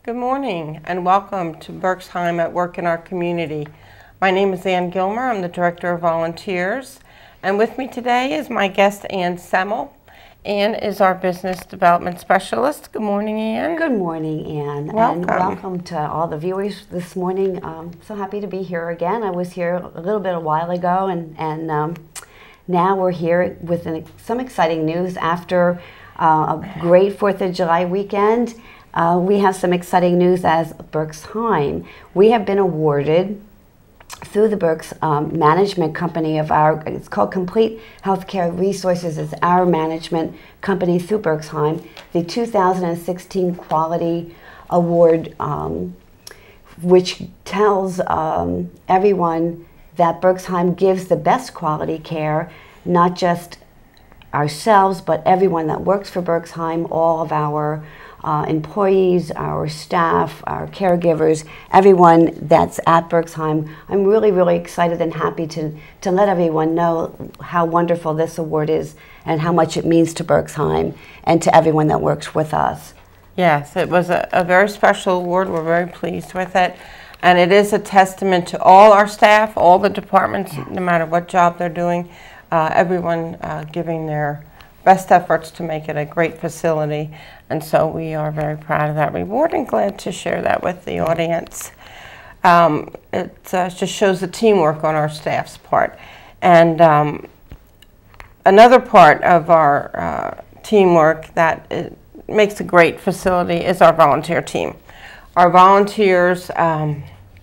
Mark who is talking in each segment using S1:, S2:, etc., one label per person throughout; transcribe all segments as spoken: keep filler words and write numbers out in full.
S1: Good morning and welcome to Berks Heim at Work in Our Community. My name is Anne Gilmer. I'm the Director of Volunteers. And with me today is my guest, Anne Semmel. Anne is our Business Development Specialist. Good morning, Anne.
S2: Good morning, Anne.
S1: Welcome.
S2: And welcome to all the viewers this morning. Um, so happy to be here again. I was here a little bit a while ago, and, and um, now we're here with an, some exciting news after uh, a great fourth of July weekend. Uh, we have some exciting news as Berks Heim. We have been awarded through the Berks um, management company of our, it's called Complete Healthcare Resources, is our management company through Berks Heim, the two thousand sixteen Quality Award, um, which tells um, everyone that Berks Heim gives the best quality care, not just ourselves, but everyone that works for Berks Heim, all of our Uh, employees, our staff, our caregivers, everyone that's at Berks Heim. I'm really, really excited and happy to, to let everyone know how wonderful this award is and how much it means to Berks Heim and to everyone that works with us.
S1: Yes, it was a, a very special award. We're very pleased with it. And it is a testament to all our staff, all the departments, yeah. No matter what job they're doing, uh, everyone uh, giving their best efforts to make it a great facility. And so we are very proud of that reward and glad to share that with the audience. Um, it uh, just shows the teamwork on our staff's part. And um, another part of our uh, teamwork that it makes a great facility is our volunteer team. Our volunteers um,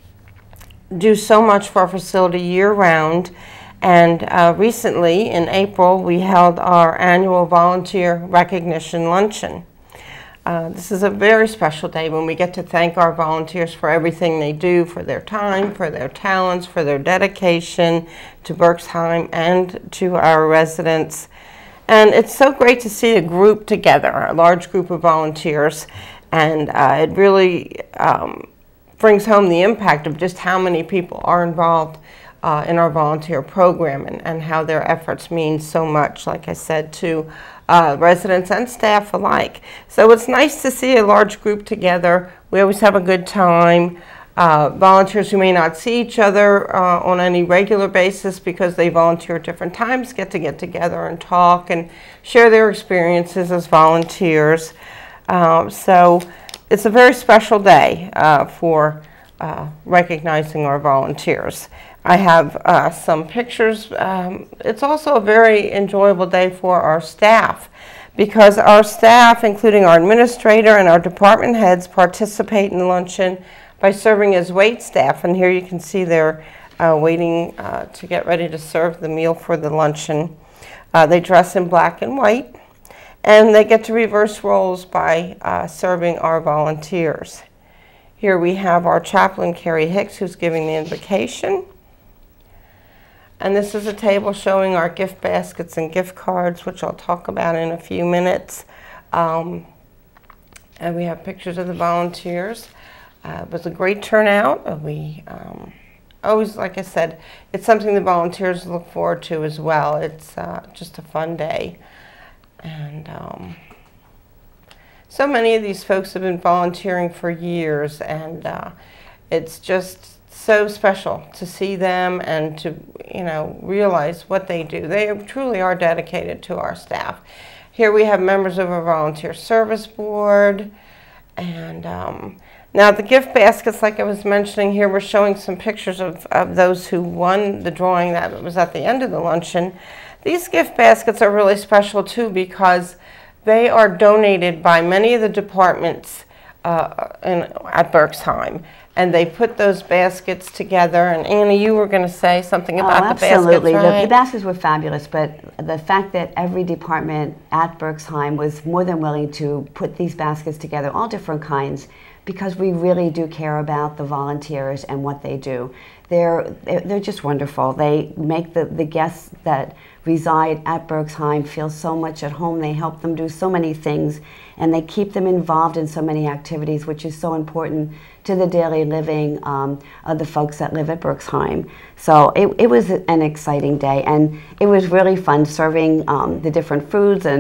S1: do so much for our facility year-round. And uh, recently, in April, we held our annual volunteer recognition luncheon. Uh, this is a very special day when we get to thank our volunteers for everything they do, for their time, for their talents, for their dedication to Berks Heim and to our residents. And it's so great to see a group together, a large group of volunteers, and uh, it really um, brings home the impact of just how many people are involved Uh, in our volunteer program and, and how their efforts mean so much, like I said, to uh, residents and staff alike. So it's nice to see a large group together. We always have a good time. Uh, volunteers who may not see each other uh, on any regular basis because they volunteer at different times get to get together and talk and share their experiences as volunteers. Uh, so it's a very special day uh, for uh, recognizing our volunteers. I have uh, some pictures. Um, it's also a very enjoyable day for our staff because our staff, including our administrator and our department heads, participate in the luncheon by serving as wait staff. And here you can see they're uh, waiting uh, to get ready to serve the meal for the luncheon. Uh, they dress in black and white, and they get to reverse roles by uh, serving our volunteers. Here we have our chaplain, Carrie Hicks, who's giving the invocation. And this is a table showing our gift baskets and gift cards, which I'll talk about in a few minutes. Um, and we have pictures of the volunteers. Uh, it was a great turnout. We um, always, like I said, it's something the volunteers look forward to as well. It's uh, just a fun day. And um, so many of these folks have been volunteering for years, and uh, it's just so special to see them and to, you know, realize what they do. They truly are dedicated to our staff. Here we have members of our volunteer service board. And um, now the gift baskets, like I was mentioning here, we're showing some pictures of, of those who won the drawing that was at the end of the luncheon. These gift baskets are really special too because they are donated by many of the departments uh, in, at Berks Heim. And they put those baskets together. And Annie, you were going to say something about
S2: oh,
S1: the baskets,
S2: absolutely.
S1: right?
S2: The, the baskets were fabulous, but the fact that every department at Berks Heim was more than willing to put these baskets together, all different kinds, because we really do care about the volunteers and what they do. They're, they're just wonderful. They make the, the guests that reside at Berks Heim feel so much at home. They help them do so many things, and they keep them involved in so many activities, which is so important to the daily living um, of the folks that live at Berks Heim. So it, it was an exciting day, and it was really fun serving um, the different foods and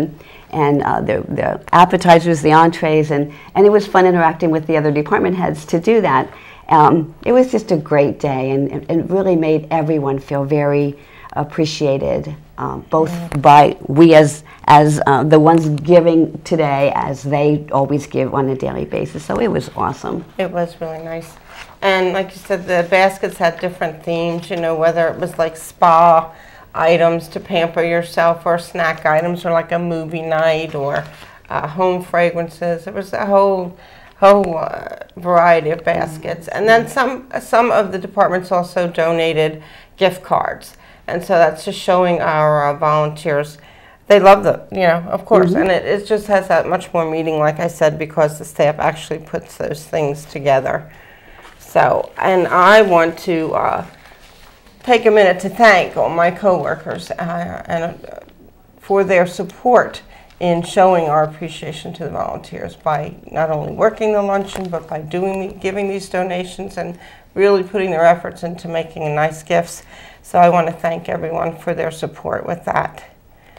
S2: and uh, the, the appetizers, the entrees, and, and it was fun interacting with the other department heads to do that. Um, it was just a great day, and it really made everyone feel very appreciated, um, both mm. by we as as uh, the ones giving today, as they always give on a daily basis. So it was awesome.
S1: It was really nice. And like you said, the baskets had different themes, you know, whether it was like spa items to pamper yourself, or snack items, or like a movie night, or uh, home fragrances. It was a whole whole uh, variety of baskets. And then some some of the departments also donated gift cards. And so that's just showing our uh, volunteers. They love the, you know, of course, mm-hmm. and it, it just has that much more meaning, like I said, because the staff actually puts those things together. So, and I want to uh, take a minute to thank all my coworkers uh, and uh, for their support in showing our appreciation to the volunteers by not only working the luncheon, but by doing, giving these donations and really putting their efforts into making nice gifts. So I want to thank everyone for their support with that.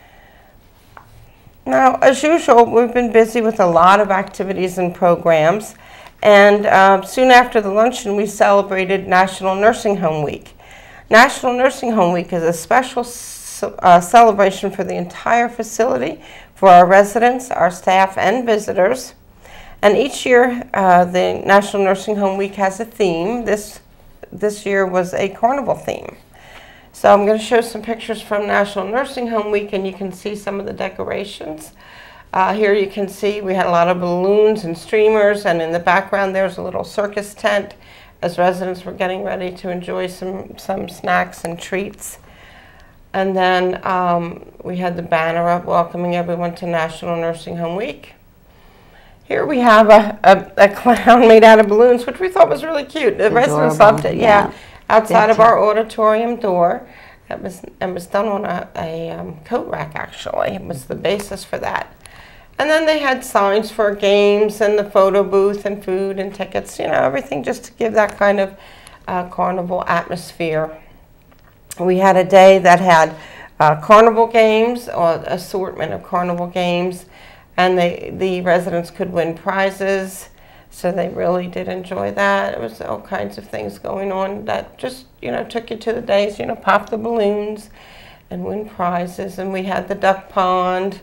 S1: Now, as usual, we've been busy with a lot of activities and programs, and uh, soon after the luncheon, we celebrated National Nursing Home Week. National Nursing Home Week is a special uh, celebration for the entire facility, for our residents, our staff, and visitors. And each year, uh, the National Nursing Home Week has a theme. This, this year was a carnival theme. So I'm going to show some pictures from National Nursing Home Week, and you can see some of the decorations. Uh, here you can see we had a lot of balloons and streamers, and in the background there's a little circus tent as residents were getting ready to enjoy some, some snacks and treats. And then um, we had the banner up welcoming everyone to National Nursing Home Week. Here we have a, a, a clown made out of balloons, which we thought was really cute. The
S2: Adorable.
S1: Residents loved it, yeah.
S2: yeah.
S1: Outside of our auditorium door. It was, it was done on a, a um, coat rack, actually. It was the basis for that. And then they had signs for games and the photo booth and food and tickets, you know, everything just to give that kind of uh, carnival atmosphere. We had a day that had uh, carnival games, or assortment of carnival games, and they, the residents could win prizes. So they really did enjoy that. It was all kinds of things going on that just, you know, took you to the days, you know, pop the balloons and win prizes. And we had the duck pond.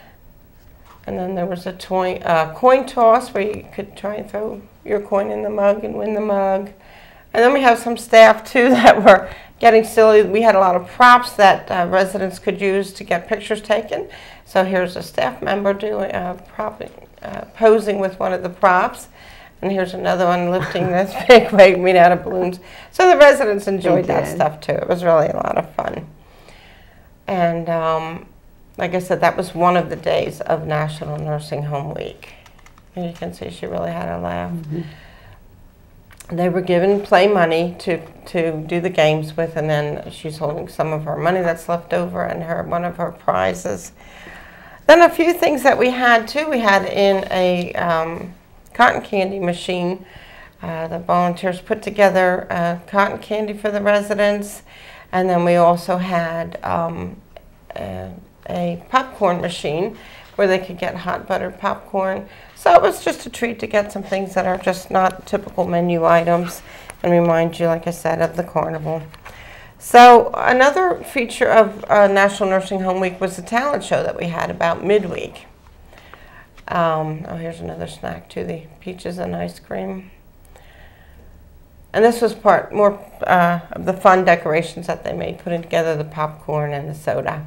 S1: And then there was a toy, uh, coin toss where you could try and throw your coin in the mug and win the mug. And then we have some staff, too, that were getting silly. We had a lot of props that uh, residents could use to get pictures taken. So here's a staff member doing uh, propping. Uh, posing with one of the props, and here's another one lifting this big weight made out of balloons. So the residents enjoyed that stuff too. It was really a lot of fun. And um, like I said, that was one of the days of National Nursing Home Week. And you can see she really had a laugh. Mm-hmm. They were given play money to, to do the games with, and then she's holding some of her money that's left over and her one of her prizes. Then a few things that we had too, we had in a um, cotton candy machine. Uh, the volunteers put together uh, cotton candy for the residents, and then we also had um, a, a popcorn machine where they could get hot buttered popcorn. So it was just a treat to get some things that are just not typical menu items and remind you, like I said, of the carnival. So another feature of uh, National Nursing Home Week was the talent show that we had about midweek. Um, oh, here's another snack too, the peaches and ice cream. And this was part more uh, of the fun decorations that they made, putting together the popcorn and the soda.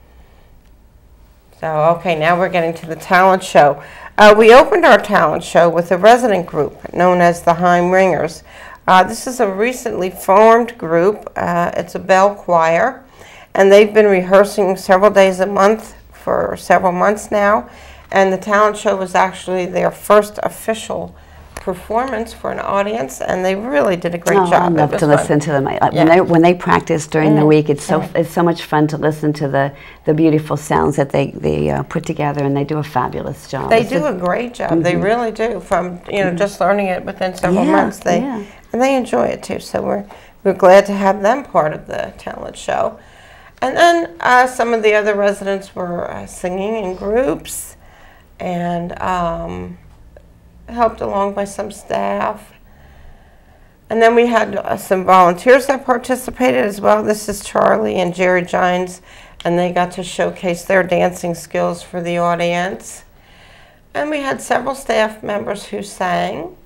S1: So, okay, now we're getting to the talent show. Uh, we opened our talent show with a resident group known as the Heim Ringers. Uh, this is a recently formed group. Uh, it's a bell choir, and they've been rehearsing several days a month for several months now. And the talent show was actually their first official performance for an audience, and they really did a great
S2: oh,
S1: job.
S2: I love to fun. listen to them. I, yeah. When they when they practice during mm. the week, it's so mm. it's so much fun to listen to the the beautiful sounds that they they uh, put together, and they do a fabulous job.
S1: They
S2: it's
S1: do
S2: a,
S1: a great job.
S2: Mm-hmm.
S1: They really do. From you know mm-hmm. just learning it within several
S2: yeah,
S1: months, they
S2: yeah.
S1: and they enjoy it too. So we're we're glad to have them part of the talent show. And then uh, some of the other residents were uh, singing in groups and um, helped along by some staff. And then we had uh, some volunteers that participated as well. This is Charlie and Jerry Gines, and they got to showcase their dancing skills for the audience. And we had several staff members who sang.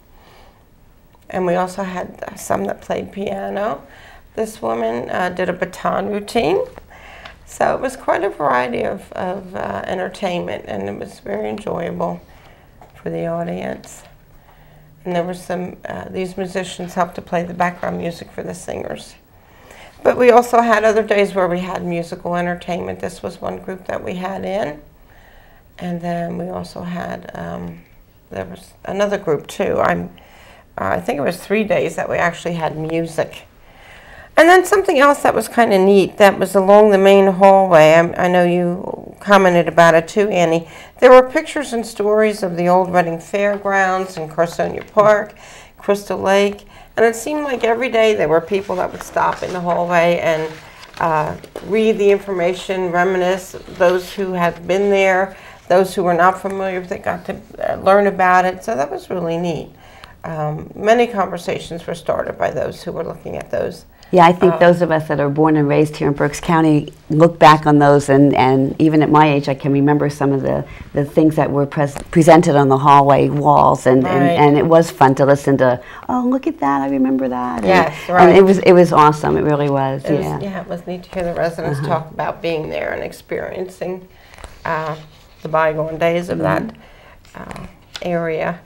S1: And we also had uh, some that played piano. This woman uh, did a baton routine. So it was quite a variety of, of uh, entertainment, and it was very enjoyable for the audience. And there were some, uh, these musicians helped to play the background music for the singers. But we also had other days where we had musical entertainment. This was one group that we had in. And then we also had, um, there was another group too. I'm, uh, I think it was three days that we actually had music. And then something else that was kind of neat that was along the main hallway. I, I know you commented about it too, Annie. There were pictures and stories of the old Reading Fairgrounds and Carsonia Park, Crystal Lake. And it seemed like every day there were people that would stop in the hallway and uh, read the information, reminisce, those who had been there, those who were not familiar with it got to uh, learn about it. So that was really neat. Um, many conversations were started by those who were looking at those.
S2: Yeah, I think
S1: Um,
S2: those of us that are born and raised here in Berks County look back on those, and, and even at my age, I can remember some of the, the things that were pres presented on the hallway walls, and,
S1: Right.
S2: and, and it was fun to listen to, oh, look at that, I remember that.
S1: Yes,
S2: and,
S1: right.
S2: And it was, it was awesome, it really was,
S1: It was,
S2: yeah.
S1: yeah, it was neat to hear the residents
S2: Uh-huh.
S1: talk about being there and experiencing uh, the bygone days of
S2: Mm-hmm.
S1: that uh, area.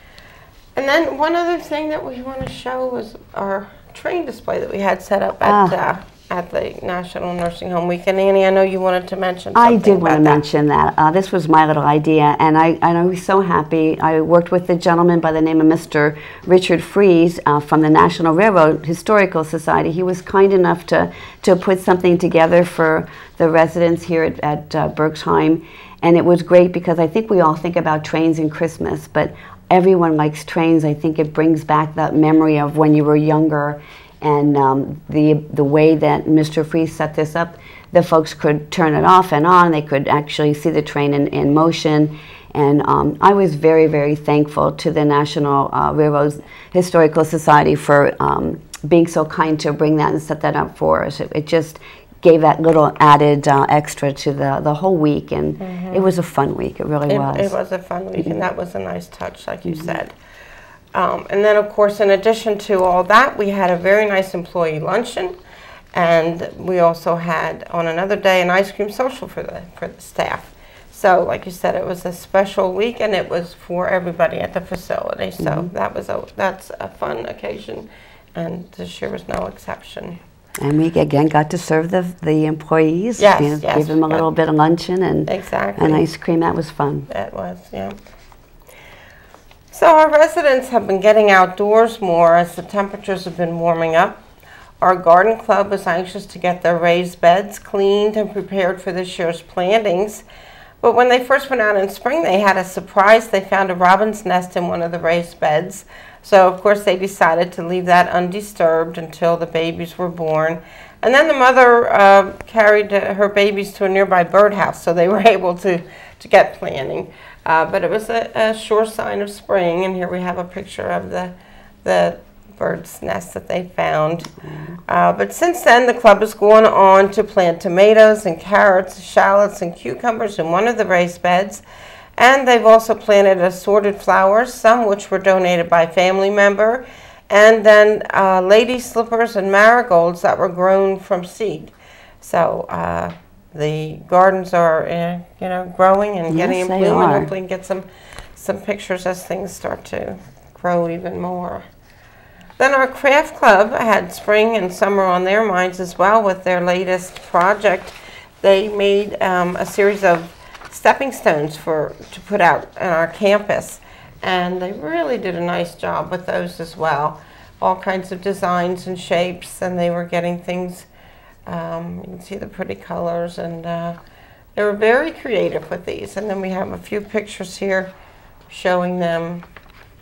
S1: And then one other thing that we want to show was our train display that we had set up at
S2: Ah.
S1: uh, at the National Nursing Home Week. And Annie, I know you wanted to mention something
S2: I did want to
S1: about that.
S2: mention that. Uh, this was my little idea, and I, and I was so happy. I worked with a gentleman by the name of Mister Richard Fries uh, from the National Railroad Historical Society. He was kind enough to, to put something together for the residents here at, at uh, Berks Heim, and it was great because I think we all think about trains and Christmas, but everyone likes trains. I think it brings back that memory of when you were younger, and um, the the way that Mister Fries set this up, the folks could turn it off and on. They could actually see the train in, in motion, and um, I was very, very thankful to the National uh, Railroad Historical Society for um, being so kind to bring that and set that up for us. It, it just gave that little added uh, extra to the, the whole week, and mm-hmm. it was a fun week. It really
S1: it,
S2: was.
S1: It was a fun week, mm-hmm. and that was a nice touch, like you mm-hmm. said. Um, and then, of course, in addition to all that, we had a very nice employee luncheon, and we also had, on another day, an ice cream social for the for the staff. So, like you said, it was a special week, and it was for everybody at the facility. So mm-hmm. that was a that's a fun occasion, and this year was no exception.
S2: And we again got to serve the the employees.
S1: Yes,
S2: you know,
S1: yes,
S2: give them a
S1: yeah.
S2: little bit of luncheon and
S1: exactly.
S2: and ice cream. That was fun.
S1: That was, yeah. So our residents have been getting outdoors more as the temperatures have been warming up. Our garden club was anxious to get their raised beds cleaned and prepared for this year's plantings. But when they first went out in spring, they had a surprise. They found a robin's nest in one of the raised beds. So, of course, they decided to leave that undisturbed until the babies were born. And then the mother uh, carried uh, her babies to a nearby birdhouse, so they were able to, to get planting. Uh, but it was a, a sure sign of spring, and here we have a picture of the, the bird's nest that they found. Mm-hmm. uh, but since then, the club has gone on to plant tomatoes and carrots, shallots and cucumbers in one of the raised beds. And they've also planted assorted flowers, some which were donated by a family member, and then uh, lady slippers and marigolds that were grown from seed. So uh, the gardens are, uh, you know, growing and
S2: yes,
S1: getting in
S2: they
S1: bloom,
S2: are.
S1: and hopefully get some some pictures as things start to grow even more. Then our craft club had spring and summer on their minds as well with their latest project. They made um, a series of stepping stones for to put out on our campus, and they really did a nice job with those as well. All kinds of designs and shapes, and they were getting things, um, you can see the pretty colors, and uh, they were very creative with these. And then we have a few pictures here showing them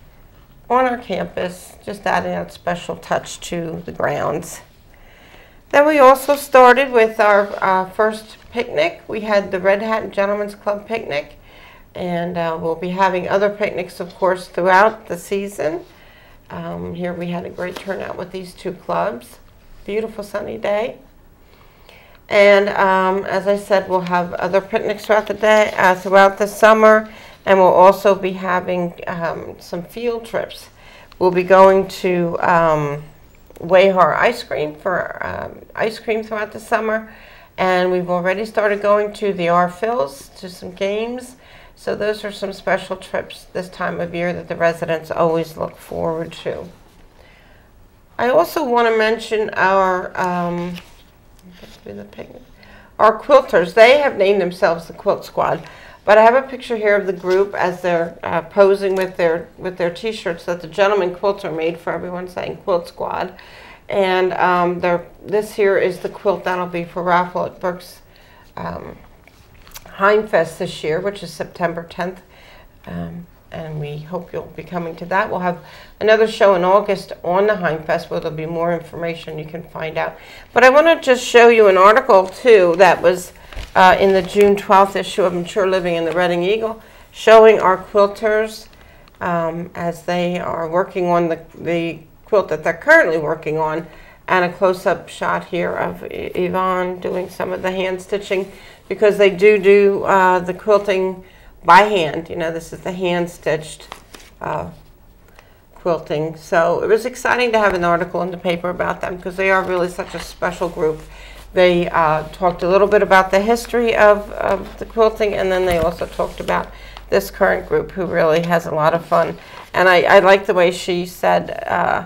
S1: on our campus, just adding that special touch to the grounds. Then we also started with our uh, first picnic. We had the Red Hat Gentlemen's Club picnic, and uh, we'll be having other picnics, of course, throughout the season. Um, here we had a great turnout with these two clubs. Beautiful sunny day. And um, as I said, we'll have other picnics throughout the day, uh, throughout the summer, and we'll also be having um, some field trips. We'll be going to um, Wayhar Ice Cream for um, ice cream throughout the summer, and we've already started going to the R Phils to some games. So those are some special trips this time of year that the residents always look forward to. I also want to mention our um, our quilters. They have named themselves the Quilt Squad, but I have a picture here of the group as they're uh, posing with their with their T-shirts that the gentleman quilter made for everyone, saying Quilt Squad. And um, this here is the quilt that'll be for raffle at Berks um, Heim Fest this year, which is September tenth. Um, and we hope you'll be coming to that. We'll have another show in August on the Heim Fest where there'll be more information you can find out. But I want to just show you an article, too, that was uh, in the June twelfth issue of Mature Living in the Reading Eagle, showing our quilters um, as they are working on the, the quilt that they're currently working on, and a close-up shot here of Yvonne doing some of the hand stitching, because they do do uh, the quilting by hand. You know, this is the hand-stitched uh, quilting. So it was exciting to have an article in the paper about them, because they are really such a special group. They uh, talked a little bit about the history of, of the quilting, and then they also talked about this current group who really has a lot of fun. And I, I like the way she said uh,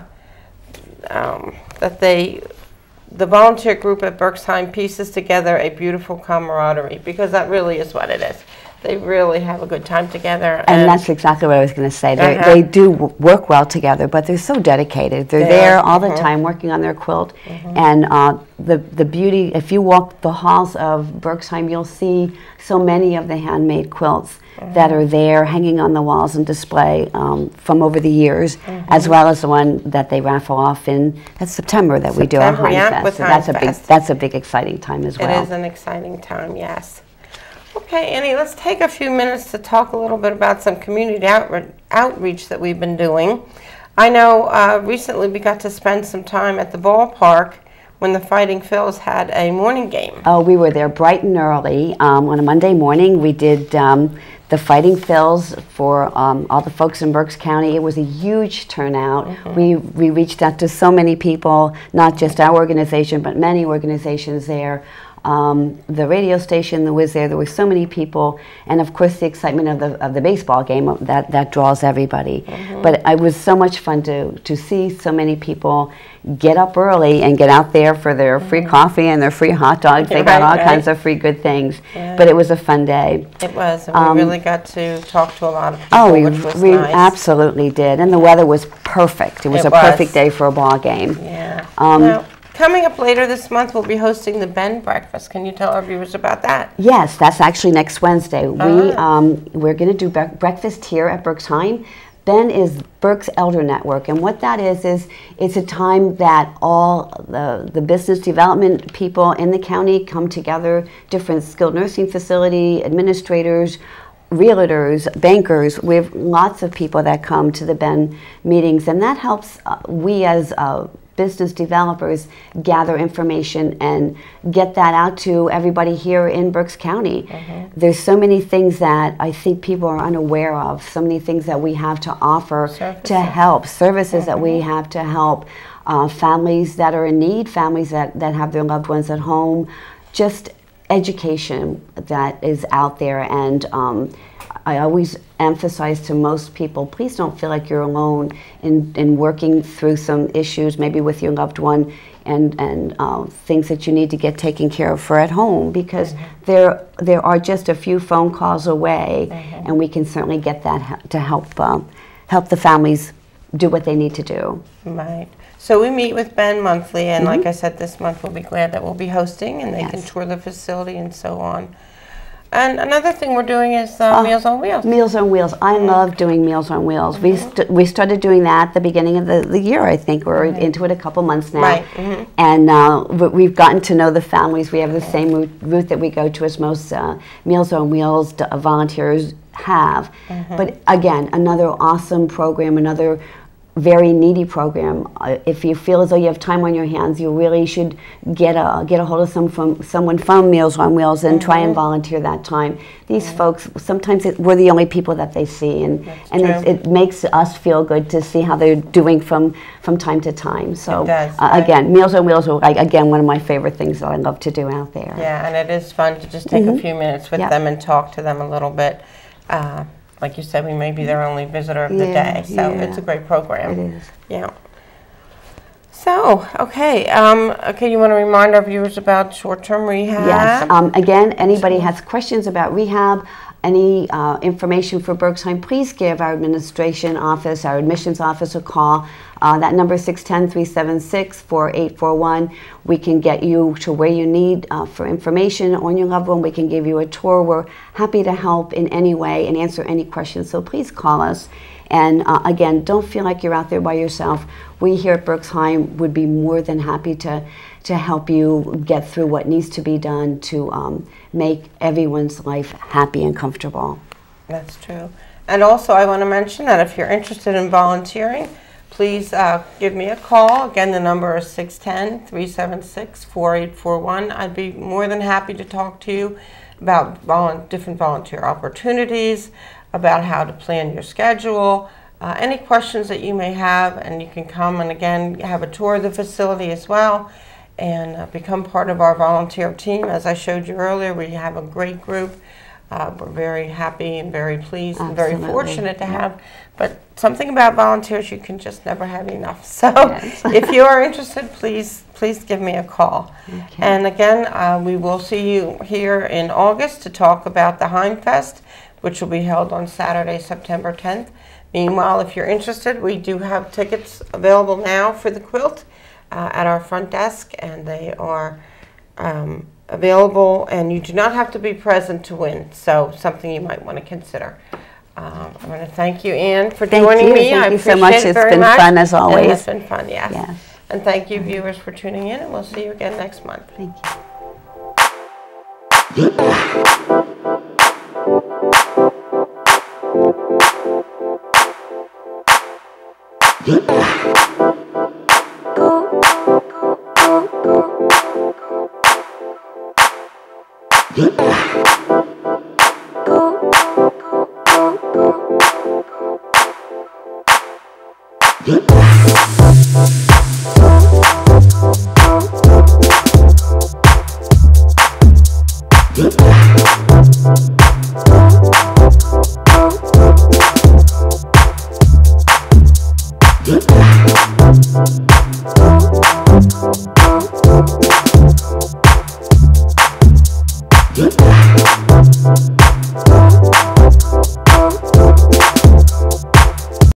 S1: um, that they, the volunteer group at Berks Heim pieces together a beautiful camaraderie, because that really is what it is. They really have a good time together.
S2: And, and that's exactly what I was going to say. They, uh-huh. they do w work well together, but they're so dedicated. They're they there all uh-huh. the time working on their quilt. Uh-huh. And uh, the, the beauty, if you walk the halls of Berks Heim, you'll see so many of the handmade quilts uh-huh. that are there hanging on the walls and display um, from over the years, uh-huh. as well as the one that they raffle off in that's September that September, we do our Heim
S1: yeah,
S2: Fest. So
S1: Heim
S2: that's,
S1: Fest.
S2: a big, that's a big exciting time as well.
S1: It is an exciting time, yes. Okay, Annie, let's take a few minutes to talk a little bit about some community outre outreach that we've been doing. I know uh, recently we got to spend some time at the ballpark when the Fighting Phils had a morning game.
S2: Oh, we were there bright and early um, on a Monday morning. We did um, the Fighting Phils for um, all the folks in Berks County. It was a huge turnout. Mm-hmm. We, we reached out to so many people, not just our organization, but many organizations there. Um, the radio station that was there, there were so many people, and of course the excitement of the of the baseball game that that draws everybody. Mm-hmm. But it was so much fun to to see so many people get up early and get out there for their free mm-hmm. coffee and their free hot dogs. They got right, all right. kinds of free good things. Yeah. But it was a fun day.
S1: It was, and um, we really got to talk to a lot of people,
S2: oh, we,
S1: which was
S2: we
S1: nice.
S2: absolutely did, and the weather was perfect. It was
S1: it
S2: a
S1: was.
S2: perfect day for a ball game.
S1: Yeah.
S2: Um,
S1: now, coming up later this month, we'll be hosting the Ben Breakfast. Can you tell our viewers about that?
S2: Yes, that's actually next Wednesday.
S1: Uh-huh.
S2: We, um, we're going to do bre breakfast here at Berks Heim. Ben is Berks Elder Network, and what that is, is it's a time that all the, the business development people in the county come together, different skilled nursing facility, administrators, realtors, bankers. We have lots of people that come to the Ben meetings, and that helps uh, we as uh, business developers gather information and get that out to everybody here in Berks County. Mm-hmm. There's so many things that I think people are unaware of, so many things that we have to offer services. to help, services mm-hmm. that we have to help uh, families that are in need, families that, that have their loved ones at home, just education that is out there. And um, I always emphasize to most people, please don't feel like you're alone in, in working through some issues, maybe with your loved one, and, and uh, things that you need to get taken care of for at home, because mm-hmm. there, there are just a few phone calls away, mm-hmm. and we can certainly get that to help, uh, help the families do what they need to do.
S1: Right. So we meet with Ben monthly, and mm-hmm. like I said, this month we'll be glad that we'll be hosting, and they yes. can tour the facility and so on. And another thing we're doing is uh,
S2: Uh,
S1: Meals on Wheels.
S2: Meals on Wheels. I love doing Meals on Wheels. We st we started doing that at the beginning of the, the year, I think. We're into it a couple months now.
S1: Right. Mm-hmm.
S2: And uh, w- we've gotten to know the families. We have the same route, route that we go to as most uh, Meals on Wheels d- volunteers have. But again, another awesome program, another very needy program. Uh, if you feel as though you have time on your hands, you really should get a get a hold of some from someone from Meals on Wheels and try and volunteer that time. These folks, sometimes it, we're the only people that they see, and
S1: That's
S2: and
S1: true.
S2: it, it makes us feel good to see how they're doing from from time to time. So
S1: It does,
S2: uh,
S1: right.
S2: again, Meals on Wheels are like, again, one of my favorite things that I love to do out there.
S1: Yeah, and it is fun to just take a few minutes with
S2: Yep.
S1: them and talk to them a little bit. Uh, like you said, we may be their only visitor of the
S2: Yeah,
S1: day, so
S2: yeah.
S1: it's a great program.
S2: It is.
S1: Yeah. So, okay, um, okay, you want to remind our viewers about short-term rehab?
S2: Yes. Um, again, anybody has questions about rehab, any uh, information for Berks Heim, please give our administration office, our admissions office a call. Uh, that number is six one zero, three seven six, four eight four one. We can get you to where you need uh, for information on your loved one. We can give you a tour. We're happy to help in any way and answer any questions. So please call us. And uh, again, don't feel like you're out there by yourself. We here at Berks Heim would be more than happy to, to help you get through what needs to be done to um, make everyone's life happy and comfortable.
S1: That's true. And also, I want to mention that if you're interested in volunteering, please uh, give me a call. Again, the number is six one zero, three seven six, four eight four one. I'd be more than happy to talk to you about volu- different volunteer opportunities, about how to plan your schedule, uh, any questions that you may have, and you can come and again have a tour of the facility as well and uh, become part of our volunteer team. As I showed you earlier, we have a great group. Uh, we're very happy and very pleased and very
S2: Absolutely.
S1: fortunate to have, but something about volunteers, you can just never have enough. So
S2: Yes.
S1: if you are interested, please please give me a call.
S2: Okay.
S1: And again, uh, we will see you here in August to talk about the Heim Fest, which will be held on Saturday, September tenth. Meanwhile, if you're interested, we do have tickets available now for the quilt uh, at our front desk, and they are um, available, and you do not have to be present to win, so something you might want to consider. Um, I want to thank you, Anne, for
S2: Thank
S1: joining
S2: you.
S1: me.
S2: Thank
S1: I
S2: you so
S1: appreciate
S2: much.
S1: it
S2: It's
S1: very
S2: been
S1: much.
S2: fun as
S1: And
S2: always.
S1: it's been fun, yes.
S2: Yes.
S1: And thank you, viewers, for tuning in, and we'll see you again next month.
S2: Thank you.